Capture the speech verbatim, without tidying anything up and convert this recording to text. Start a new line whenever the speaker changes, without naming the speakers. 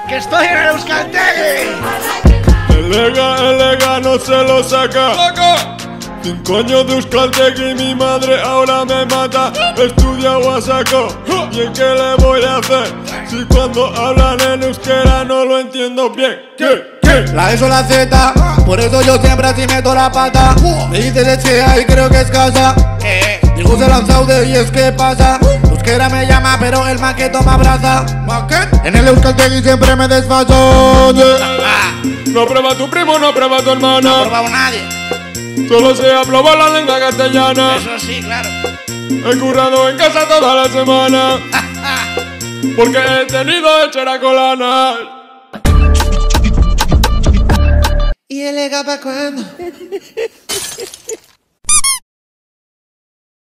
¡Que estoy en el Euskaltegui!
El Ega, el Ega no se lo saca. ¡Saca! Cinco años de Euskaltegui, mi madre ahora me mata. Estudiado a saco, ¿y en qué le voy a hacer? Si cuando hablan en euskera no lo entiendo bien. ¿Qué? ¿Qué?
La ESO, la Z, por eso yo siempre así meto la pata. Me dices Echea y creo que es casa.
¿Qué?
Digo se lanzaude y es que pasa. Euskera me llama pero el maqueto me abraza. En el Euskaltegui siempre me desfaso.
No prueba tu primo, no prueba tu hermana.
No ha probado nadie.
Solo se aprobó la lengua castellana.
Eso sí, claro.
He currado en casa toda la semana. Porque he tenido cheracolana.
¿Y el Ega pa' cuándo?